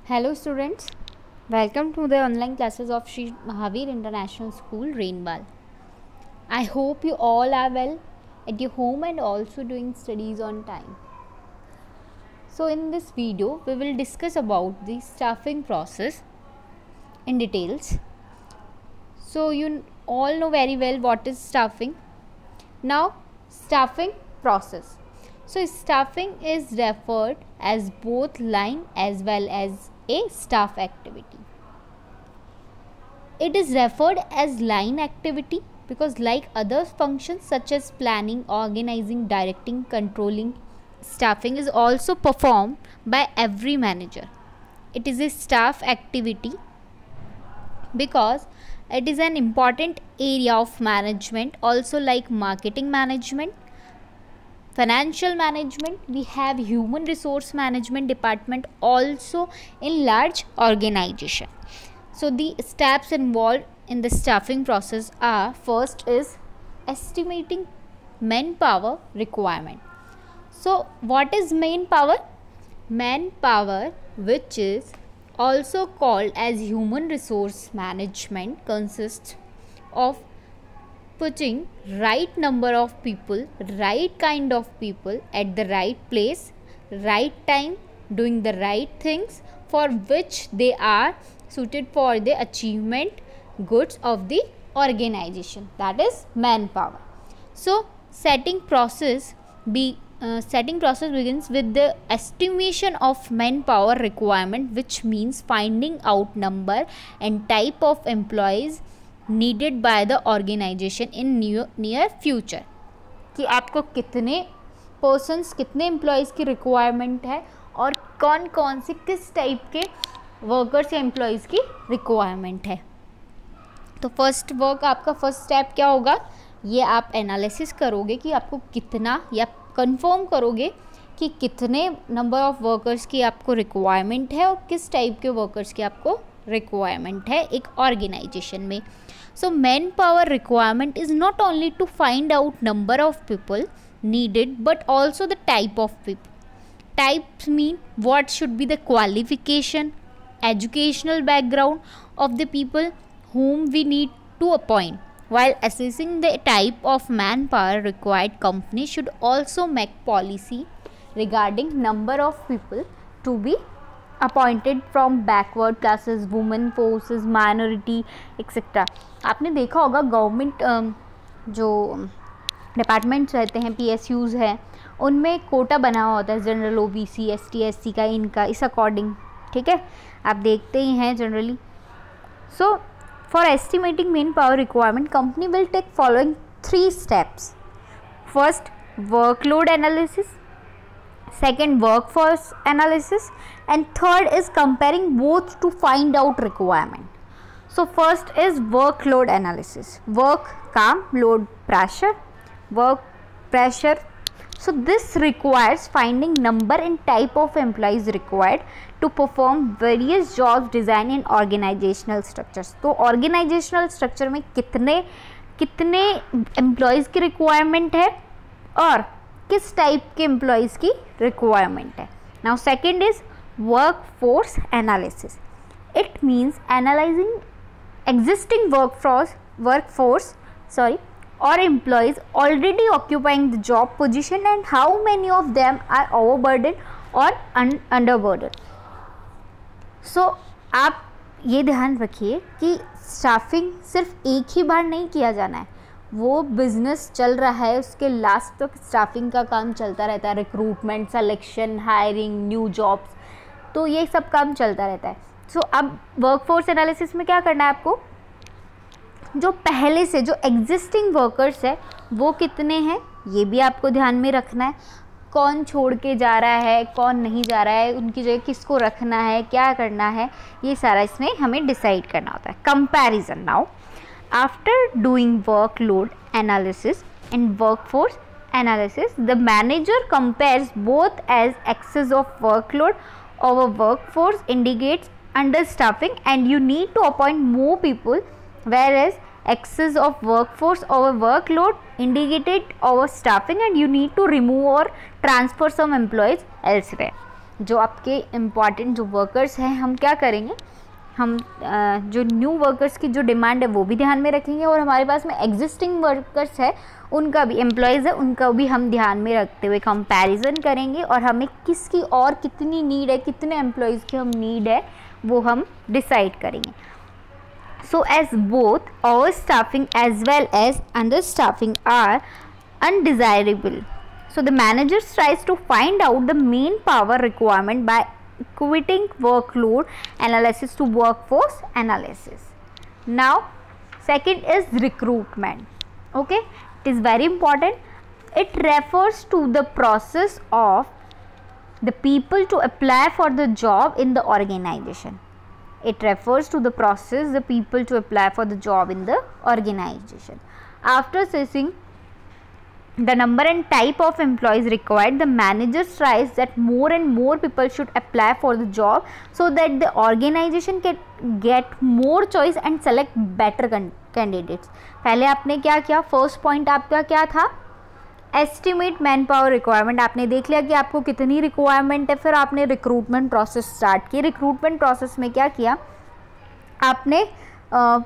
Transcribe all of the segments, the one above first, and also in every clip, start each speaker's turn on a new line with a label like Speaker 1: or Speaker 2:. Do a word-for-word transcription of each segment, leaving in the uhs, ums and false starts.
Speaker 1: Hello students, welcome to the online classes of Sri Mahavir International School, Rainbal. I hope you all are well at your home and also doing studies on time. So in this video, we will discuss about the staffing process in details. So you all know very well what is staffing. Now, staffing process. So staffing is referred as both line as well as a staff activity. It is referred as line activity because like other functions such as planning, organizing, directing, controlling, staffing is also performed by every manager. It is a staff activity because it is an important area of management, also like marketing management, financial management. We have human resource management department also in large organization. So the steps involved in the staffing process are: first is estimating manpower requirement. So what is manpower? Manpower, which is also called as human resource management, consists of putting right number of people, right kind of people at the right place, right time, doing the right things for which they are suited for the achievement goods of the organization. That is manpower. So setting process be uh, setting process begins with the estimation of manpower requirement, which means finding out number and type of employees needed by the organization in near future. कि आपको कितने persons, कितने employees की requirement है और कौन कौन से किस टाइप के workers या employees की requirement है. तो first work आपका first step क्या होगा? ये आप analysis करोगे कि आपको कितना, या confirm करोगे कि कितने number of workers की आपको requirement है और किस टाइप के workers की आपको requirement है एक organization में. So manpower requirement is not only to find out number of people needed but also the type of people. Types mean what should be the qualification, educational background of the people whom we need to appoint. While assessing the type of manpower required, company should also make policy regarding number of people to be appointed from backward classes, women forces, minority etcetera. आपने देखा होगा government जो departments रहते हैं, PSUs हैं, उनमें कोटा बना हुआ होता है जनरल, ओबीसी, एसटी, एससी का, इनका इस अकॉर्डिंग. ठीक है, आप देखते ही हैं generally. So for estimating manpower requirement, company will take following three steps. First, workload analysis. Second, workforce analysis, and third is comparing both to find out requirement. So first is workload analysis. Work काम, load pressure, work pressure. So this requires finding number and type of employees required to perform various jobs, design and organizational structures. तो organizational structure में कितने कितने employees की requirement है और किस type के एम्प्लॉयज़ की रिक्वायरमेंट है. Now second is workforce analysis. It means analysing existing workforce workforce sorry और employees already occupying the job position and how many of them are overburden और underburden. सो आप ये ध्यान रखिए कि staffing सिर्फ एक ही बार नहीं किया जाना है. वो बिज़नेस चल रहा है, उसके लास्ट तक स्टाफिंग का काम चलता रहता है. Recruitment, selection, hiring, new jobs, तो ये सब काम चलता रहता है. सो so, अब वर्कफोर्स एनालिसिस में क्या करना है आपको? जो पहले से जो एग्जिस्टिंग वर्कर्स है वो कितने हैं ये भी आपको ध्यान में रखना है. कौन छोड़ के जा रहा है, कौन नहीं जा रहा है, उनकी जगह किसको रखना है, क्या करना है, ये सारा इसमें हमें डिसाइड करना होता है. Comparison. Now after doing workload analysis and workforce analysis, the manager compares both as excess of workload over workforce indicates understaffing and you need to appoint more people, whereas excess of workforce over workload indicated overstaffing and you need to remove or transfer some employees elsewhere. जो आपके important जो workers हैं हम क्या करेंगे, हम जो new workers की जो डिमांड है वो भी ध्यान में रखेंगे, और हमारे पास में एग्जिस्टिंग वर्कर्स है उनका भी, एम्प्लॉयज़ है उनका भी हम ध्यान में रखते हुए कंपैरिजन करेंगे, और हमें किसकी और कितनी नीड है, कितने एम्प्लॉयज़ की हम नीड है वो हम डिसाइड करेंगे. So as both overstaffing as well as understaffing are undesirable, so the manager tries to find out the main power requirement by equating workload analysis to workforce analysis. Now second is recruitment. Okay, it is very important. It refers to the process of the people to apply for the job in the organization. It refers to the process the people to apply for the job in the organization. After assessing the number and type of employees required, the manager tries that more and more people should apply for the job so that the organization can get more choice and select better candidates. पहले आपने क्या किया, first point आपका क्या था, estimate man power requirement. आपने देख लिया कि आपको कितनी रिक्वायरमेंट है, फिर आपने रिक्रूटमेंट प्रोसेस स्टार्ट की. रिक्रूटमेंट प्रोसेस में क्या किया आपने, आ,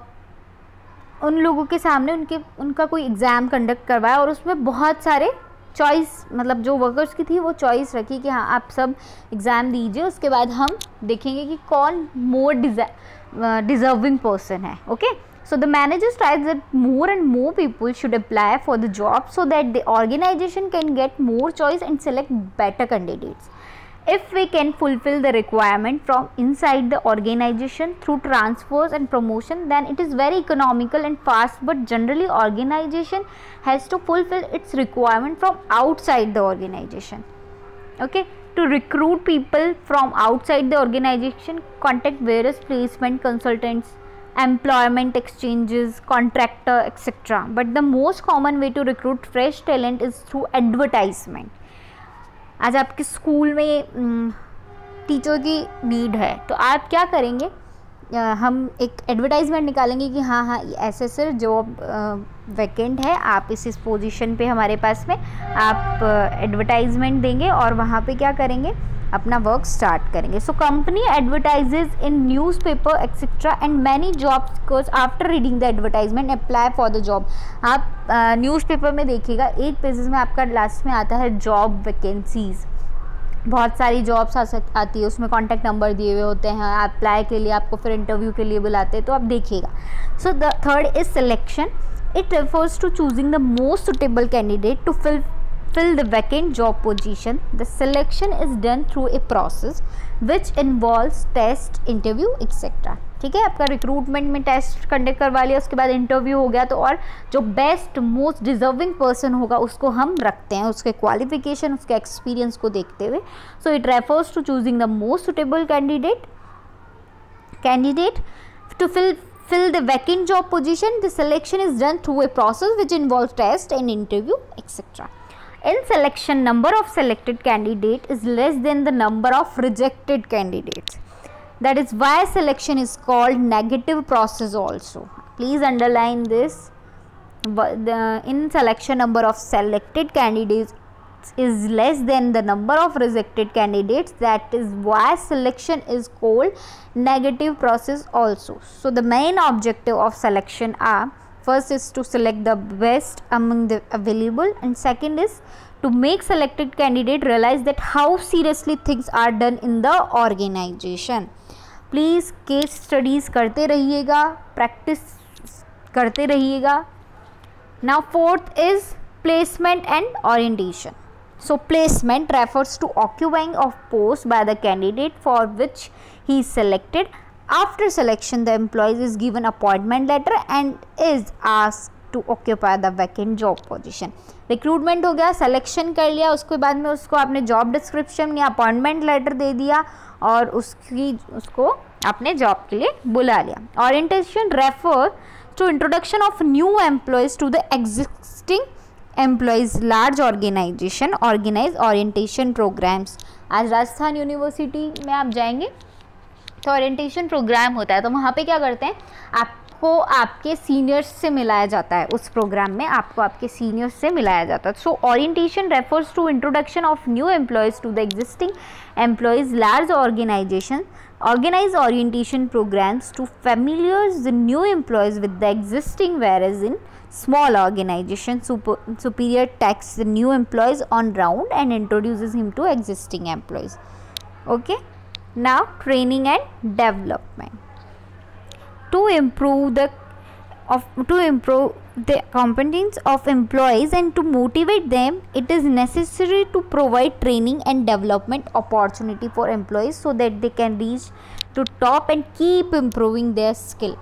Speaker 1: उन लोगों के सामने उनके उनका कोई एग्ज़ाम कंडक्ट करवाया और उसमें बहुत सारे चॉइस, मतलब जो वर्कर्स की थी वो चॉइस रखी कि हाँ आप सब एग्ज़ाम दीजिए, उसके बाद हम देखेंगे कि कौन मोर डिज़र्विंग पर्सन है. Okay, so the manager tries that more and more people should apply for the job so that the organisation can get more choice and select better candidates. If we can fulfill the requirement from inside the organization through transfers and promotion, then it is very economical and fast, but generally organization has to fulfill its requirement from outside the organization. Okay, to recruit people from outside the organization, contact various placement consultants, employment exchanges, contractor, et cetera. But the most common way to recruit fresh talent is through advertisement. आज आपके school में teacher की need है तो आप क्या करेंगे, आ, हम एक एडवर्टाइजमेंट निकालेंगे कि हाँ हाँ ऐसे सर जॉब वैकेंट है, आप इस इस पोजीशन पे हमारे पास में आप एडवर्टाइजमेंट देंगे और वहाँ पे क्या करेंगे, अपना वर्क स्टार्ट करेंगे. So company advertises in newspaper etcetera and many job seekers after reading the advertisement apply for the job. आप न्यूज़पेपर uh, में देखिएगा एक पेजेस में आपका लास्ट में आता है जॉब वैकेंसीज, बहुत सारी जॉब्स आ सक आती है, उसमें कॉन्टैक्ट नंबर दिए हुए होते हैं, अप्लाई के लिए आपको फिर इंटरव्यू के लिए बुलाते हैं, तो आप देखिएगा. So the third is selection. It refers to choosing the most suitable candidate to fill fill the vacant job position. The selection is done through a process which involves test, interview, et cetera. ठीक है, आपका recruitment में test conduct करवा लिया, उसके बाद interview हो गया, तो और जो बेस्ट मोस्ट डिजर्विंग पर्सन होगा उसको हम रखते हैं, उसके क्वालिफिकेशन उसके एक्सपीरियंस को देखते हुए. So it refers to choosing the most suitable candidate candidate to fill fill the vacant job position. The selection is done through a process which involves test and interview, et cetera. In selection, number of selected candidate is less than the number of rejected candidates. That is why selection is called negative process also. Please underline this. The, in selection, number of selected candidates is less than the number of rejected candidates. That is why selection is called negative process also. So the main objective of selection are: first is to select the best among the available, and second is to make selected candidate realize that how seriously things are done in the organization. Please case studies करते रहिएगा, practice करते रहिएगा. Now fourth is placement and orientation. So placement refers to occupying of post by the candidate for which he is selected. After selection, the employee is given appointment letter and is asked to occupy the vacant job position. Recruitment हो गया, selection कर लिया, उसके बाद में उसको आपने job description या अपॉइंटमेंट लेटर दे दिया और उसकी उसको आपने जॉब के लिए बुला लिया. Orientation refer to introduction of new employees to the existing employees. Large organisation organise orientation programmes. आज राजस्थान यूनिवर्सिटी में आप जाएंगे तो ओरिएंटेशन प्रोग्राम होता है, तो वहाँ पे क्या करते हैं, आप आपको आपके सीनियर्स से मिलाया जाता है, उस प्रोग्राम में आपको आपके सीनियर्स से मिलाया जाता है. So orientation refers to introduction of new employees to the existing employees. Large organisation organize orientation programs to familiarize the new employees with the existing, whereas in small organization super, superior takes the new employees on round and introduces him to existing employees. Okay, now training and development. To improve the of to improve the competence of employees and to motivate them, it is necessary to provide training and development opportunity for employees so that they can reach to top and keep improving their skill.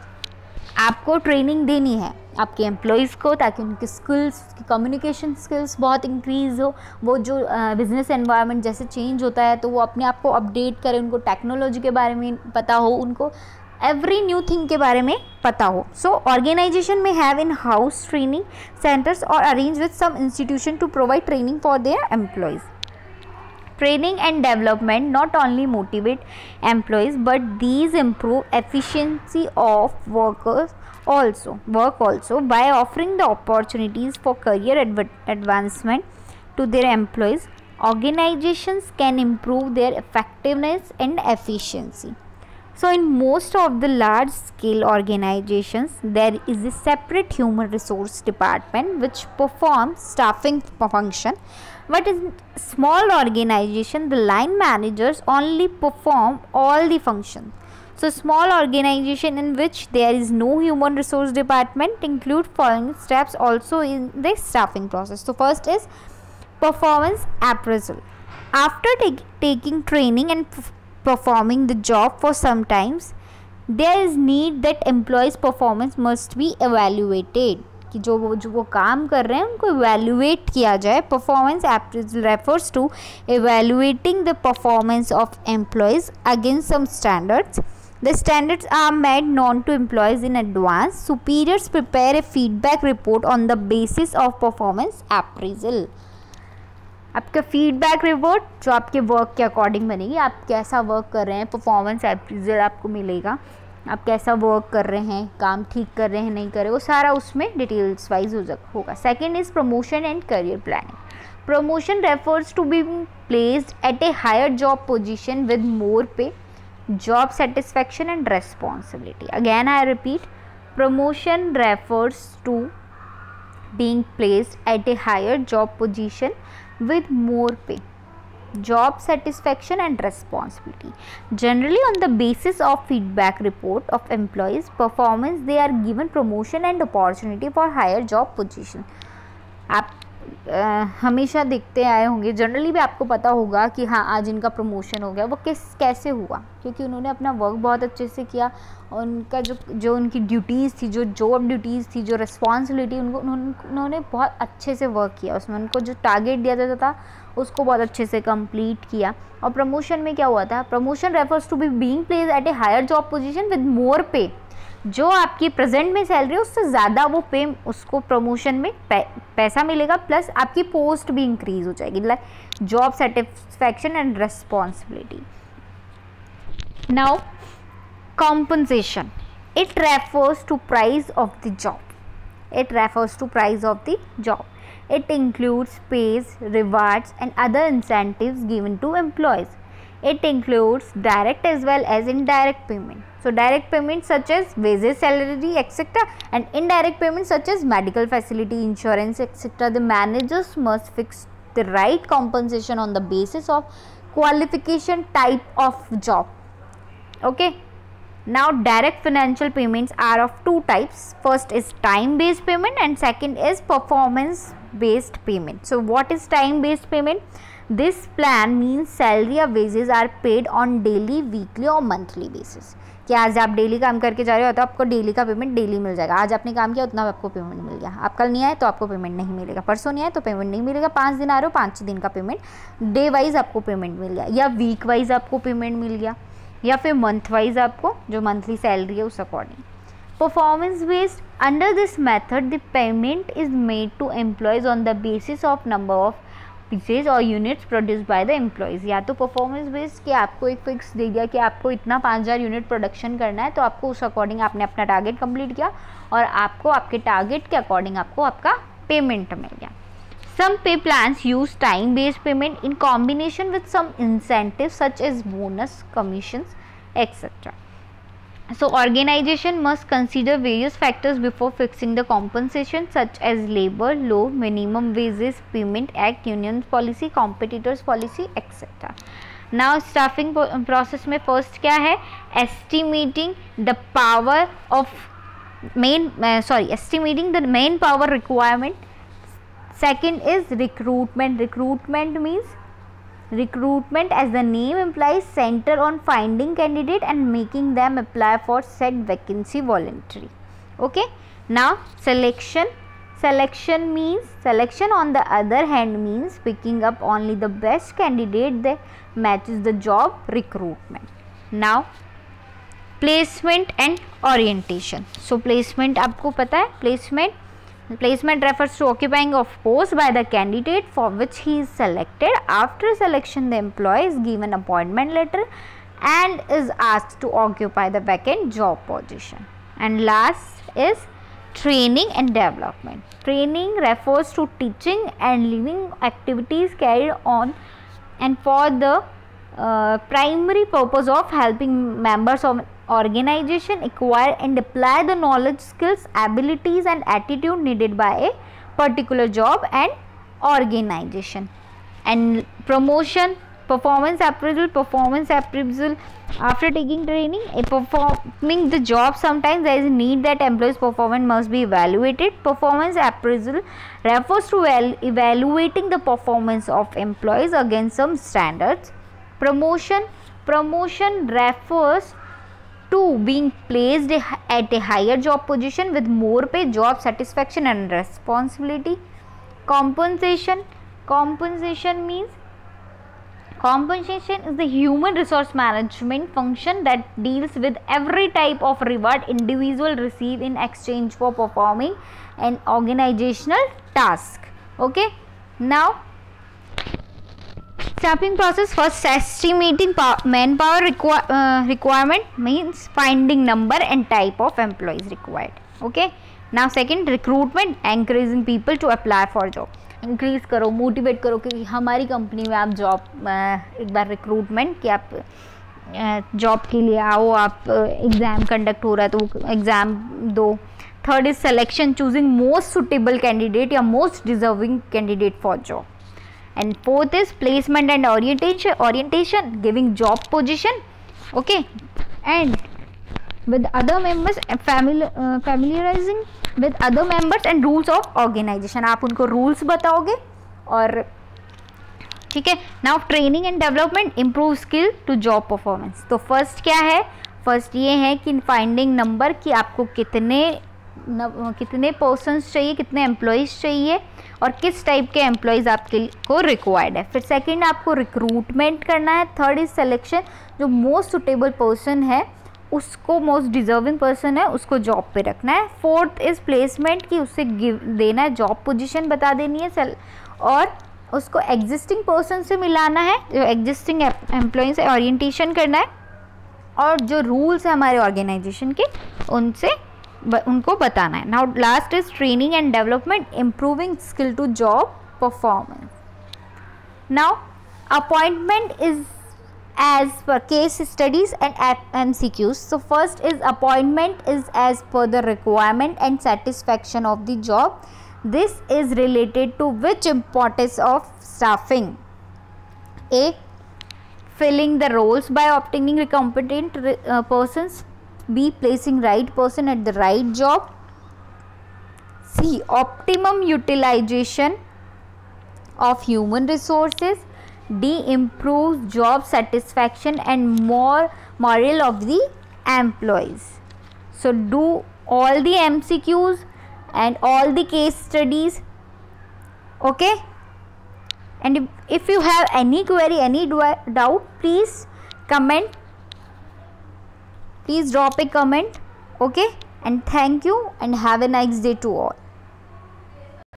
Speaker 1: आपको training देनी है आपके employees को ताकि उनकी skills, communication skills बहुत increase हो. वो जो बिज़नेस uh, एनवायरनमेंट जैसे चेंज होता है तो वो अपने आप को अपडेट करें, उनको टेक्नोलॉजी के बारे में पता हो, उनको एवरी न्यू थिंग के बारे में पता हो. सो ऑर्गेनाइजेशन में have in house training centres और arrange with some institution to provide training for their employees. Training and development not only motivate employees but these improve efficiency of workers also work also by offering the opportunities for career adv- advancement to their employees. Organizations can improve their effectiveness and efficiency. So in most of the large scale organizations there is a separate human resource department which performs staffing function. But in small organization, the line managers only perform all the functions. So small organization in which there is no human resource department include following steps also in the staffing process. So first is performance appraisal. After take, taking training and p- performing the job for some times, there is need that employees' performance must be evaluated. कि जो वो जो वो काम कर रहे हैं उनको इवेल्युएट किया जाए. Performance appraisal refers to evaluating the performance of employees against some standards. The standards are made known to employees in advance. Superiors prepare a feedback report on the basis of performance appraisal. आपका feedback report जो आपके work के according बनेगी, आप कैसा work कर रहे हैं, परफॉर्मेंस अप्रेजल आपको मिलेगा. आप कैसा वर्क कर रहे हैं, काम ठीक कर रहे हैं नहीं कर रहे, वो सारा उसमें डिटेल्स वाइज होगा. Second is promotion and career planning. Promotion refers to be placed at a higher job position with more pay, job satisfaction and responsibility. Again I repeat, promotion refers to being placed at a higher job position with more pay, job satisfaction and responsibility. Generally on the basis of feedback report of employees performance they are given promotion and opportunity for higher job position. आप Uh, हमेशा देखते आए होंगे, generally भी आपको पता होगा कि हाँ आज इनका प्रमोशन हो गया. वो किस कैसे हुआ, क्योंकि उन्होंने अपना वर्क बहुत अच्छे से किया और उनका जो जो उनकी ड्यूटीज़ थी, जो जॉब ड्यूटीज़ थी, जो रिस्पॉन्सिबिलिटी उनको उन्होंने बहुत अच्छे से वर्क किया. उसमें उनको जो टारगेट दिया जाता था उसको बहुत अच्छे से कंप्लीट किया. और प्रमोशन में क्या हुआ था, promotion refers to be being placed at a higher job position with more pay. जो आपकी प्रेजेंट में सैलरी है उससे ज़्यादा वो पे उसको प्रमोशन में पै, पैसा मिलेगा, प्लस आपकी पोस्ट भी इंक्रीज हो जाएगी. Like job satisfaction and responsibility. Now compensation, it refers to price of the job. It refers to price of the job. It includes pays, rewards and other incentives given to employees. It includes direct as well as indirect payment. So direct payments such as wages, salary, et cetera and indirect payments such as medical facility, insurance, et cetera. The managers must fix the right compensation on the basis of qualification, type of job. Okay. Now direct financial payments are of two types. First is time based payment and second is performance based payment. So what is time based payment? This plan means salary or wages are paid on daily, weekly or monthly basis. कि आज आप daily काम करके जा रहे हो तो आपको डेली का पेमेंट डेली मिल जाएगा. आज आपने काम किया उतना आपको पेमेंट मिल गया. आप कल नहीं आए तो आपको पेमेंट नहीं मिलेगा, परसों नहीं आए तो पेमेंट नहीं मिलेगा, पाँच दिन आ रहे हो पाँच दिन का पेमेंट डे वाइज आपको पेमेंट मिल गया, या वीक वाइज आपको पेमेंट मिल गया, या फिर मंथ वाइज आपको जो मंथली सैलरी है उस according. Performance based, under this method the payment is made to employees on the basis of number of pieces और units produce by the employees. या तो परफॉर्मेंस बेस्ड कि आपको एक फिक्स दे दिया कि आपको इतना पाँच हज़ार यूनिट प्रोडक्शन करना है, तो आपको उस अकॉर्डिंग आपने अपना टारगेट कंप्लीट किया और आपको आपके टारगेट के अकॉर्डिंग आपको आपका पेमेंट मिल गया। Some pay plans use time-based payment in combination with some incentives such as bonus, commissions, et cetera. So, organization must consider various factors before fixing the compensation such as labor law, minimum wages, payment act, unions policy, competitors policy, et cetera. Now, staffing process में first क्या है? Estimating the power of main uh, sorry estimating the main power requirement. Second is recruitment. Recruitment means recruitment, as the name implies, center on finding candidate and making them apply for said vacancy voluntarily. Okay. Now selection. Selection means selection on the other hand means picking up only the best candidate that matches the job recruitment. Now placement and orientation. So placement आपको पता है, placement Placement refers to occupying of post by the candidate for which he is selected. After selection, the employee is given appointment letter and is asked to occupy the vacant job position. And last is training and development. Training refers to teaching and learning activities carried on and for the uh, primary purpose of helping members of organization acquire and apply the knowledge, skills, abilities and attitude needed by a particular job and organization. And promotion, performance appraisal. Performance appraisal after taking training, a performing the job, sometimes there is a need that employees' performance must be evaluated. Performance appraisal refers to eval evaluating the performance of employees against some standards. Promotion, promotion refers to being placed at a higher job position with more pay, job satisfaction and responsibility. Compensation, compensation means compensation is the human resource management function that deals with every type of reward individual receive in exchange for performing an organizational task. Okay, now staffing process. First, estimating manpower requi uh, requirement means finding number and type of employees required. Okay. Now second, recruitment, encouraging people to apply for job. Increase करो, motivate करो कि हमारी company में आप job एक बार recruitment कि आप job के लिए आओ, आप एग्ज़ाम कंडक्ट हो रहा है तो एग्ज़ाम दो. Third is selection, choosing most suitable candidate या most deserving candidate for job. And fourth is placement and orientation, orientation giving job position, okay, and with other members, family uh, familiarizing with other members and rules of organization. आप उनको rules बताओगे और ठीक है. Now training and development, improve skill to job performance. तो first क्या है? first ये है कि finding number कि आपको कितने न, कितने पर्सनस चाहिए, कितने एम्प्लॉयज़ चाहिए और किस टाइप के एम्प्लॉयज़ आपके को रिक्वायर्ड है. फिर सेकंड आपको रिक्रूटमेंट करना है. थर्ड इज सिलेक्शन, जो मोस्ट सुटेबल पर्सन है उसको, मोस्ट डिजर्विंग पर्सन है उसको जॉब पे रखना है. फोर्थ इज प्लेसमेंट कि उससे गिव देना है, जॉब पोजीशन बता देनी है और उसको एग्जिस्टिंग पर्सन से मिलाना है, जो एग्जिस्टिंग एम्प्लॉय से ओरिएंटेशन करना है और जो रूल्स है हमारे ऑर्गेनाइजेशन के उनसे उनको बताना है. Now last is training and development, improving skill to job performance. Now appointment is as per case studies and M C Qs. So first is appointment is as per the requirement and satisfaction of the job. This is related to which importance of staffing. A, filling the roles by obtaining competent uh, persons. B, placing right person at the right job. C, optimum utilization of human resources. D, improves job satisfaction and more morale of the employees. So do all the M C Qs and all the case studies, okay? And if, if you have any query, any doubt, please comment, please drop a comment, okay? And thank you and have a nice day to all.